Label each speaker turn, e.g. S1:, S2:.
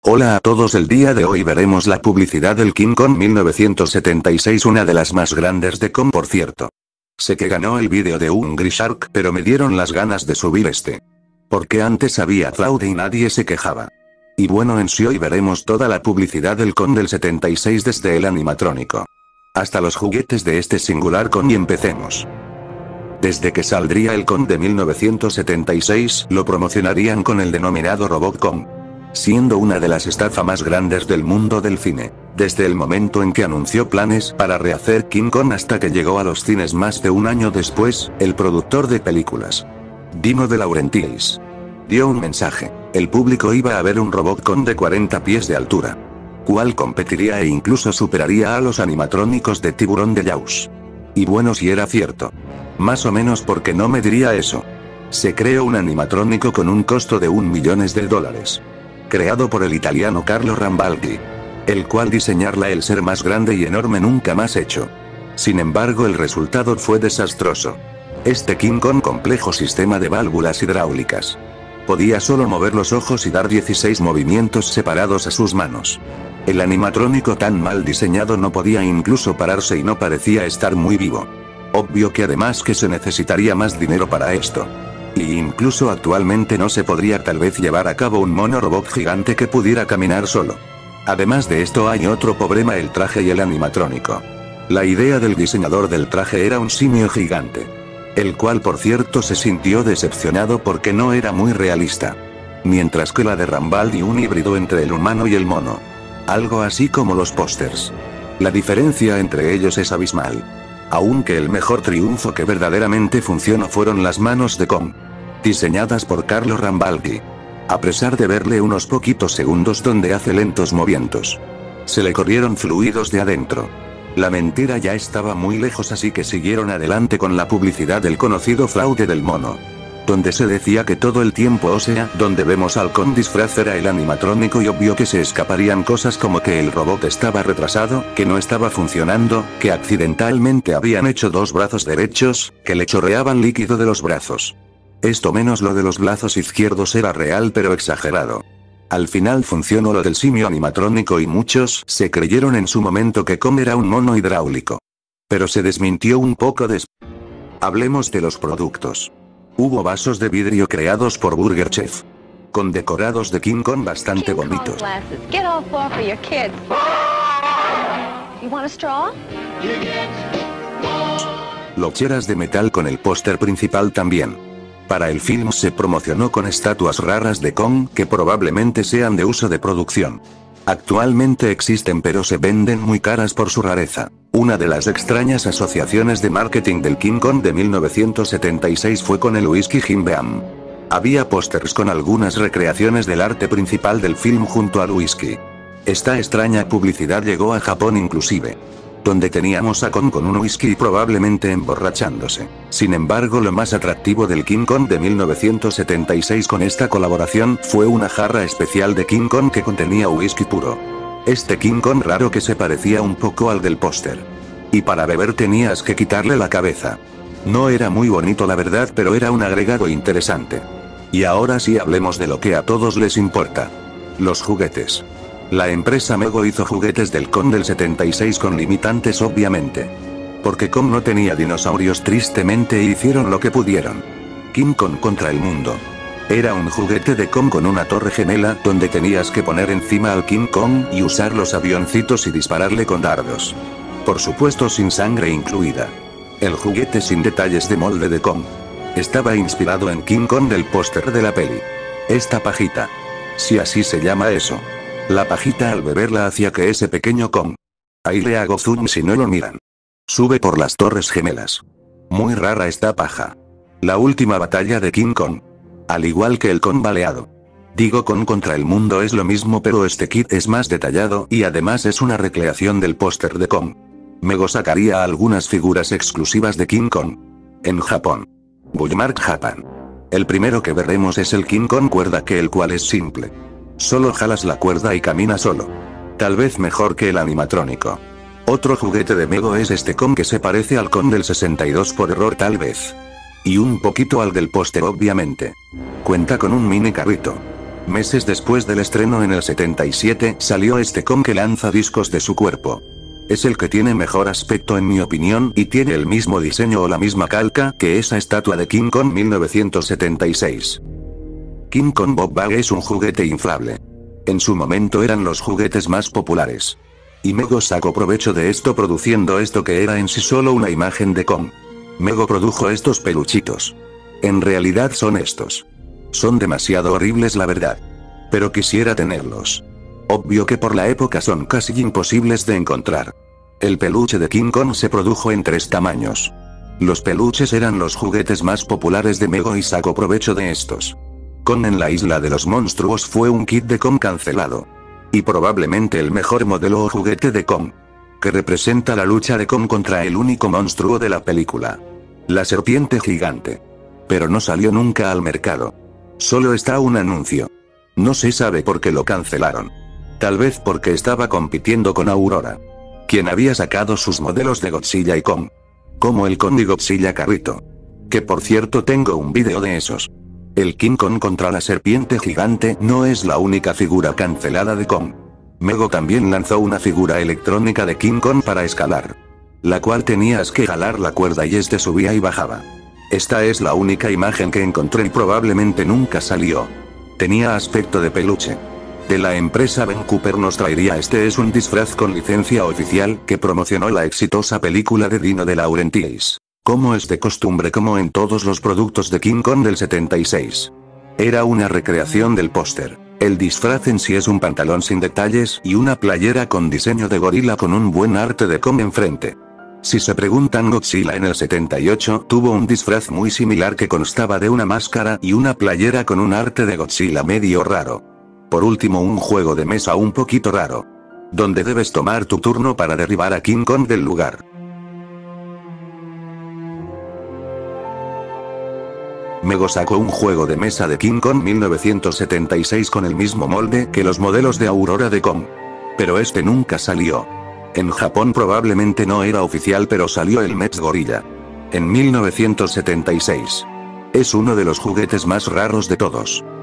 S1: Hola a todos, el día de hoy veremos la publicidad del King Kong 1976, una de las más grandes de Kong por cierto. Sé que ganó el vídeo de Hungry Shark, pero me dieron las ganas de subir este. Porque antes había fraude y nadie se quejaba. Y bueno, en sí hoy veremos toda la publicidad del Kong del 76 desde el animatrónico hasta los juguetes de este singular Kong y empecemos. Desde que saldría el Kong de 1976, lo promocionarían con el denominado Robot Kong, siendo una de las estafas más grandes del mundo del cine, desde el momento en que anunció planes para rehacer King Kong hasta que llegó a los cines más de un año después. El productor de películas, Dino De Laurentiis, dio un mensaje: el público iba a ver un Robot Kong de 40 pies de altura, cual competiría e incluso superaría a los animatrónicos de Tiburón de Jaws. Y bueno, si era cierto. Más o menos, porque no me diría eso. Se creó un animatrónico con un costo de $1 millón, creado por el italiano Carlo Rambaldi, el cual diseñarla el ser más grande y enorme nunca más hecho. Sin embargo, el resultado fue desastroso. Este King Kong complejo sistema de válvulas hidráulicas podía solo mover los ojos y dar 16 movimientos separados a sus manos. El animatrónico tan mal diseñado no podía incluso pararse y no parecía estar muy vivo. Obvio que además que se necesitaría más dinero para esto. Y incluso actualmente no se podría tal vez llevar a cabo un mono robot gigante que pudiera caminar solo. Además de esto hay otro problema: el traje y el animatrónico. La idea del diseñador del traje era un simio gigante, el cual por cierto se sintió decepcionado porque no era muy realista. Mientras que la de Rambaldi un híbrido entre el humano y el mono. Algo así como los pósters. La diferencia entre ellos es abismal. Aunque el mejor triunfo que verdaderamente funcionó fueron las manos de Kong, diseñadas por Carlo Rambaldi. A pesar de verle unos poquitos segundos donde hace lentos movimientos, se le corrieron fluidos de adentro. La mentira ya estaba muy lejos, así que siguieron adelante con la publicidad del conocido fraude del mono, donde se decía que todo el tiempo, o sea, donde vemos al Kong disfraz era el animatrónico, y obvio que se escaparían cosas como que el robot estaba retrasado, que no estaba funcionando, que accidentalmente habían hecho dos brazos derechos, que le chorreaban líquido de los brazos. Esto menos lo de los brazos izquierdos era real pero exagerado. Al final funcionó lo del simio animatrónico y muchos se creyeron en su momento que Kong era un mono hidráulico. Pero se desmintió un poco después. Hablemos de los productos. Hubo vasos de vidrio creados por Burger Chef, con decorados de King Kong bastante bonitos. Loncheras de metal con el póster principal también. Para el film se promocionó con estatuas raras de Kong que probablemente sean de uso de producción. Actualmente existen pero se venden muy caras por su rareza. Una de las extrañas asociaciones de marketing del King Kong de 1976 fue con el whisky Jim Beam. Había pósters con algunas recreaciones del arte principal del film junto al whisky. Esta extraña publicidad llegó a Japón inclusive, donde teníamos a Kong con un whisky y probablemente emborrachándose. Sin embargo, lo más atractivo del King Kong de 1976 con esta colaboración fue una jarra especial de King Kong que contenía whisky puro. Este King Kong raro que se parecía un poco al del póster. Y para beber tenías que quitarle la cabeza. No era muy bonito la verdad, pero era un agregado interesante. Y ahora sí hablemos de lo que a todos les importa: los juguetes. La empresa Mego hizo juguetes del Kong del 76 con limitantes obviamente. Porque Kong no tenía dinosaurios tristemente, y hicieron lo que pudieron. King Kong contra el mundo. Era un juguete de Kong con una torre gemela donde tenías que poner encima al King Kong y usar los avioncitos y dispararle con dardos. Por supuesto sin sangre incluida. El juguete sin detalles de molde de Kong. Estaba inspirado en King Kong del póster de la peli. Esta pajita. Si así se llama eso. La pajita al beberla hacía que ese pequeño Kong. Ahí le hago zoom si no lo miran. Sube por las torres gemelas. Muy rara esta paja. La última batalla de King Kong. Al igual que el Kong baleado. Digo, Kong contra el mundo es lo mismo, pero este kit es más detallado y además es una recreación del póster de Kong. Mego sacaría algunas figuras exclusivas de King Kong en Japón. Bookmark Japan. El primero que veremos es el King Kong cuerda, que el cual es simple. Solo jalas la cuerda y camina solo. Tal vez mejor que el animatrónico. Otro juguete de Mego es este Kong que se parece al Kong del 62 por error tal vez. Y un poquito al del póster obviamente. Cuenta con un mini carrito. Meses después del estreno en el 77 salió este Kong que lanza discos de su cuerpo. Es el que tiene mejor aspecto en mi opinión y tiene el mismo diseño o la misma calca que esa estatua de King Kong 1976. King Kong Bob Bag es un juguete inflable. En su momento eran los juguetes más populares. Y Mego sacó provecho de esto produciendo esto que era en sí solo una imagen de Kong. Mego produjo estos peluchitos. En realidad son estos. Son demasiado horribles la verdad. Pero quisiera tenerlos. Obvio que por la época son casi imposibles de encontrar. El peluche de King Kong se produjo en 3 tamaños. Los peluches eran los juguetes más populares de Mego y sacó provecho de estos. Kong en la isla de los monstruos fue un kit de Kong cancelado. Y probablemente el mejor modelo o juguete de Kong. Que representa la lucha de Kong contra el único monstruo de la película. La serpiente gigante. Pero no salió nunca al mercado. Solo está un anuncio. No se sabe por qué lo cancelaron. Tal vez porque estaba compitiendo con Aurora. Quien había sacado sus modelos de Godzilla y Kong. Como el Kong y Godzilla carrito. Que por cierto tengo un vídeo de esos. El King Kong contra la serpiente gigante no es la única figura cancelada de Kong. Mego también lanzó una figura electrónica de King Kong para escalar. La cual tenías que jalar la cuerda y este subía y bajaba. Esta es la única imagen que encontré y probablemente nunca salió. Tenía aspecto de peluche. De la empresa Ben Cooper nos traería este es un disfraz con licencia oficial que promocionó la exitosa película de Dino de Laurentiis. Como es de costumbre como en todos los productos de King Kong del 76. Era una recreación del póster. El disfraz en sí es un pantalón sin detalles y una playera con diseño de gorila con un buen arte de Kong enfrente. Si se preguntan, Godzilla en el 78 tuvo un disfraz muy similar que constaba de una máscara y una playera con un arte de Godzilla medio raro. Por último, un juego de mesa un poquito raro. Donde debes tomar tu turno para derribar a King Kong del lugar. Mego sacó un juego de mesa de King Kong 1976 con el mismo molde que los modelos de Aurora de Kong. Pero este nunca salió. En Japón probablemente no era oficial pero salió el Mecha Gorilla. En 1976. Es uno de los juguetes más raros de todos.